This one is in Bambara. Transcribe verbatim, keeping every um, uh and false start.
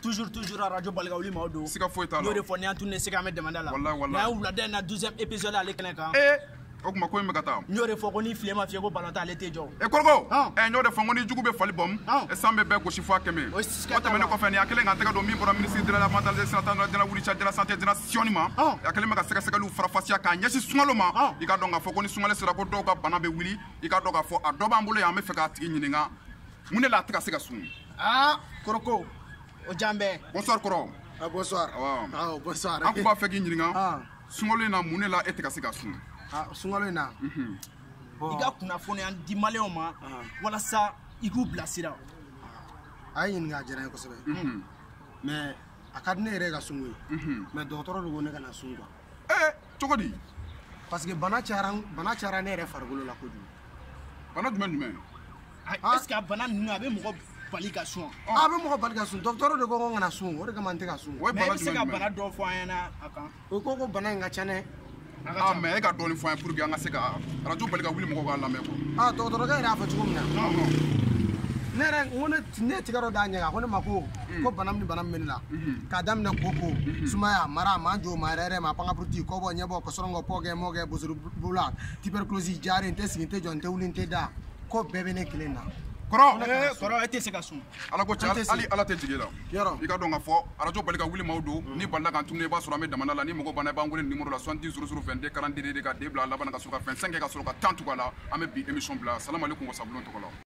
toujours toujours radio Balga wuli ma do sika foyi t'a la n'o de fɔ ni an tun ne se ka mɛ demanda la wallahi wallahi mais an wulada in na douzième épisode ale kɛnɛ kan eh o kuma ko in bɛ ka taa n'o de fɔ ko ni file ma fiyɛ ko ballon t'ale tɛ jɔ e kɔrɔkɔ ɛ n y'o de fɔ ko ni jugu bɛ fali bɔm e san bɛ bɛɛ gosi fo a kɛmɛ o tɛmɛnen kɔfɛ nin a kɛlen k'an tɛgɛ don min bɔra ministre de la mondialisation de la wuli de la santé de la science ma a kɛlen bɛ ka sɛgɛsɛgɛliw farafasiya k'a ɲɛsin sunkalo ma i ka dɔn k'a fɔ ko ni sunkalo sera ko dɔw ka bana bɛ wuli i ka dɔn k'a fɔ a dɔ b'an bolo yan an bɛ fɛ k'a tigi ɲininka mun de la a tɛ ka se ka sun ah Koroko o jan bɛɛ bonsoir kɔrɔ ah bonsoir ah bonsoir an kun b'a fɛ k'i ɲininka sunkalo in na mun de la e tɛ ka se ka sun ah sunkalo in na i ka kunnafoniya di maliyɛnw ma walasa i k'u bilasira a ye ɲininka a diyara n ye kosɛbɛ mais a ka di ne yɛrɛ ka sun ye mais dɔgɔtɔrɔ de ko ne ka na sun quoi eh cogo di parce que bana cayara bana cayara ne yɛrɛ farikolo la kojugu bana jumɛn jumɛn est ce que a bana ninnu a bɛ mɔgɔ bali ka sun a bɛ mɔgɔ bali ka sun dɔgɔtɔrɔ de ko ko n kana sun o de kama n tɛ ka sun mais e bɛ se ka bana dɔ fɔ an ɲɛna a kan o ko ko bana in ka ca dɛ ah mais e ka dɔɔnin fɔ an ye pour que an ka se ka radio bali ka wuli mɔgɔw k'a lamɛn quoi ah dɔgɔtɔrɔkɛ yɛrɛ y'a fɔ cogo min na ne yɛrɛ n ko ne ne tigɛ dɔ d'a ɲɛ kan ko ne ma ko ko bana min bana min bɛ ne la k'a daminɛ koko sumaya mara manjo marɛrɛ ma pangapuruti kɔbɔ ɲɛbɔ kɔsɔrɔngɔ pɔgɛ mɔgɛ bosoro bula tuberculose jari n tɛ sigi n tɛ jɔ n tɛ wuli n tɛ da ko bɛɛ bɛ ne kelen na kɔrɔ kɔrɔ e tɛ se ka sun ala ko cɛ hali ala tɛ jigin la yɔrɔ i ka dɔn k'a fɔ radio bali ka wuli maaw don ni balila k'an tunu i b'a sɔrɔ an bɛ damanda la ni mɔgɔ banna i b'an wele numéro la soixante-dix zéro zéro vingt-deux quarante-deux de ka den bila a laban ka sɔrɔ ka vingt-cinq kɛ ka sɔrɔ ka tan tugu a la an bɛ bi émission bila salamu aleykum wasabulon tɔgɔ la